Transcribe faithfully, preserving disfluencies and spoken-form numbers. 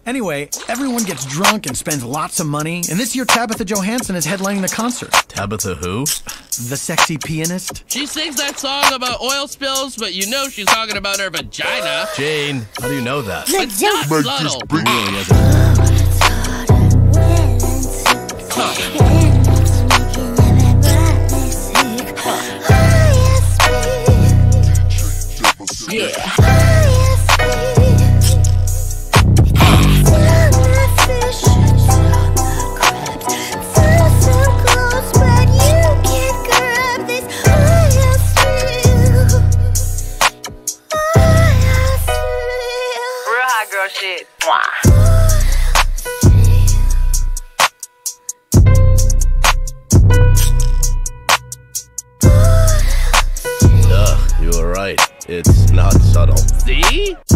Anyway, everyone gets drunk and spends lots of money, and this year Tabitha Johansson is headlining the concert. Tabitha who? The sexy pianist. She sings that song about oil spills, but you know she's talking about her vagina. Jane, how do you know that? It's not subtle. It really isn't. Yeah. Girl shit. Duh, you were right. It's not subtle. See?